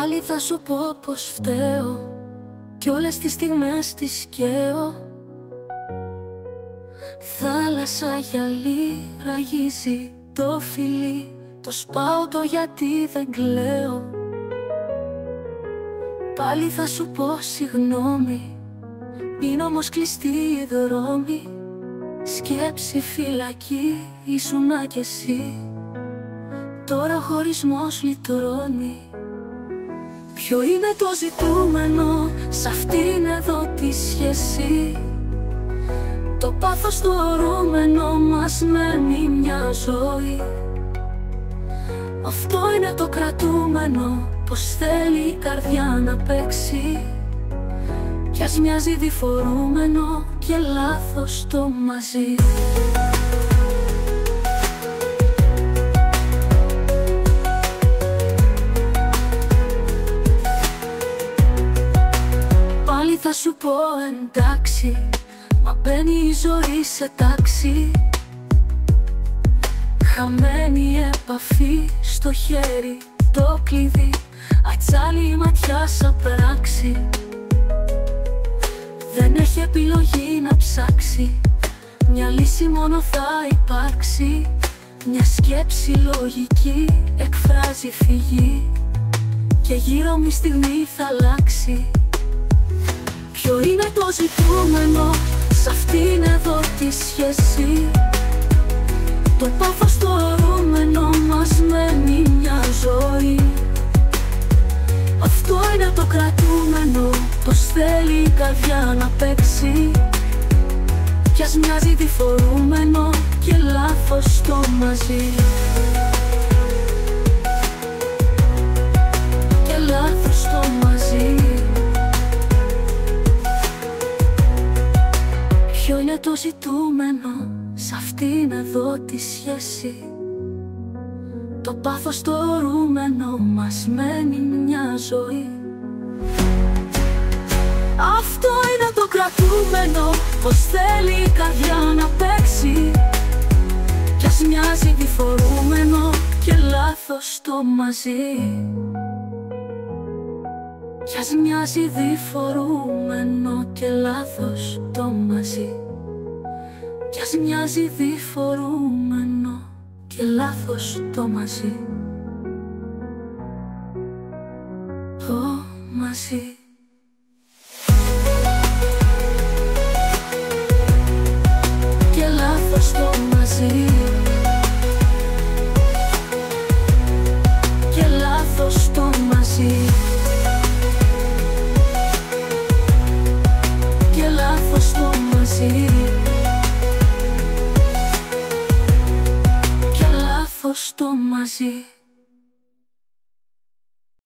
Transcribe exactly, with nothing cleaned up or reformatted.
Πάλι θα σου πω πως φταίω κι όλες τις στιγμές τις καίω. Θάλασσα γυαλί ραγίζει το φιλί, το σπάω το γιατί δεν κλαίω. Πάλι θα σου πω συγγνώμη, είναι όμως κλειστή η δρόμη. Σκέψη φυλακή ήσουνα κι εσύ, τώρα ο χωρισμός λυτρώνει. Ποιο είναι το ζητούμενο σ' αυτήν εδώ τη σχέση? Το πάθος το ορούμενο μας μένει μια ζωή. Αυτό είναι το κρατούμενο, πως θέλει η καρδιά να παίξει. Κι ας μοιάζει διφορούμενο και λάθος το μαζί. Πάλι θα σου πω εντάξει, μα μπαίνει η ζωή σε τάξη. Χαμένη επαφή στο χέρι, το κλειδί, ατσάλι η ματιά σαν πράξη. Δεν έχει επιλογή να ψάξει, μια λύση μόνο θα υπάρξει. Μια σκέψη λογική εκφράζει φυγή και γύρω μια στιγμή θα αλλάξει. Ποιο είναι το ζητούμενο σ' αυτήν εδώ τη σχέση? Το πάθος το ορούμενο μας μένει μια ζωή. Αυτό είναι το κρατούμενο, πως θέλει η καρδιά να παίξει. Κι ας μοιάζει διφορούμενο και λάθος το μαζί. Και λάθος το μαζί. Ποιο είναι το ζητούμενο σ' αυτήν εδώ τη σχέση? Το πάθος το ορούμενο μας μένει μια ζωή. Αυτό είναι το κρατούμενο, πως θέλει η καρδιά να παίξει. Κι ας μοιάζει διφορούμενο και λάθος το μαζί. Κι ας μοιάζει διφορούμενο και λάθος το μαζί. Κι ας μοιάζει διφορούμενο και λάθος το μαζί. Το μαζί. Και λάθος το μαζί. Και λάθος το μαζί. Και λάθος το μαζί. Και λάθος το μαζί.